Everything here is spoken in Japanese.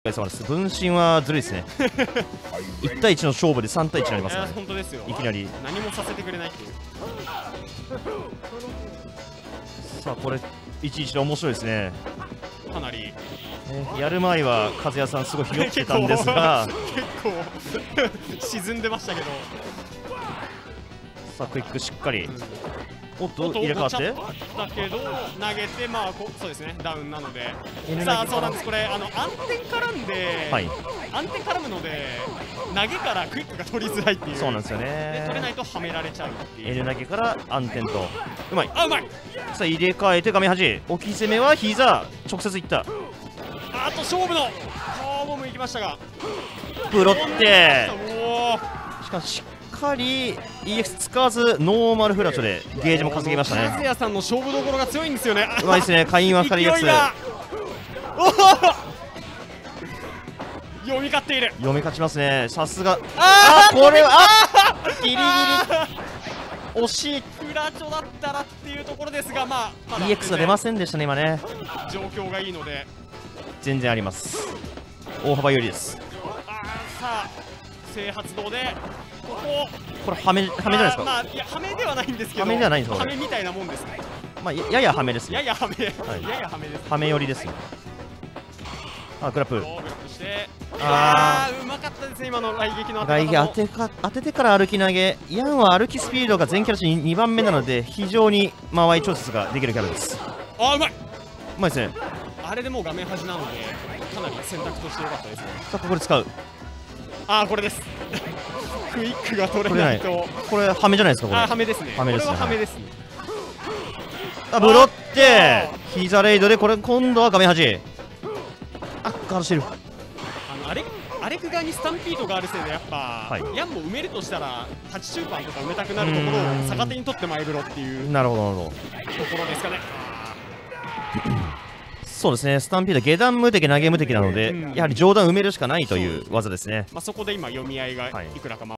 様です。分身はずるいですね。1対1の勝負で3対1になりますからね。 本当ですよ。 いきなり何もさせてくれないっていう。 さあこれ11で面白いですね。 かなりやる前は和也さんすごいひよってたんですが結構沈んでましたけど、 さあクイックしっかり、おっと入れ替わってだけど投げて、まあそうですね、ダウンなので、 N さあそうなんです、これ暗転絡んで、 はい、 暗転絡むので投げからクイックが取りづらいっていう。 そうなんですよでね。 取れないとはめられちゃうっていう。 N 投げから暗転とうまい。 あ、うまい。 さあ入れ替えて画面端、置き攻めは膝直接いった。 あと勝負のボムいきましたが、 ブロっておお、 しかしっかり EX 使わずノーマルフラッシュでゲージも稼ぎましたね。 和也さんの勝負どころが強いんですよね。 うまいですね。会員は2人 EX おお読み勝っている。 読み勝ちますね。さすが。 あこれはギリギリ惜しい。 フラチョだったらっていうところですが、まあ EX が出ませんでしたね今ね。 状況がいいので全然あります。大幅有利です。 さあ正発動でこれハメじゃないですか。 まあいやハメではないんですけど、 ハメではないんですか。 ハメみたいなもんですね。 まあややハメですね。 ややハメ、 はい、 ややハメです。 ハメ寄りですね。あ、グラップル。 グラップして、うまかったですね今の雷撃の雷撃当ててから歩き投げ。ヤンは歩きスピードが全キャラ値2番目なので非常に間合い調節ができるキャラです。 あ、うまい。 うまいですね。 あれでもう画面端なのでかなり選択として良かったですね。 さあここで使う。 これです。クイックが取れないと。 これハメじゃないですか。これハメですね。 ハメですね。 これはハメですね。 ブロって膝レイドでこれ今度は画面端。ガードしてる。 アレク側にスタンピードがあるせいでやっぱ、ヤンも埋めるとしたら8中盤とか埋めたくなるところを逆手に取ってマイブロっていう。 なるほどなるほど。 ところですかね。 そうですね。スタンピード下段無敵投げ無敵なので、やはり上段埋めるしかないという技ですね。 そこで今読み合いがいくらか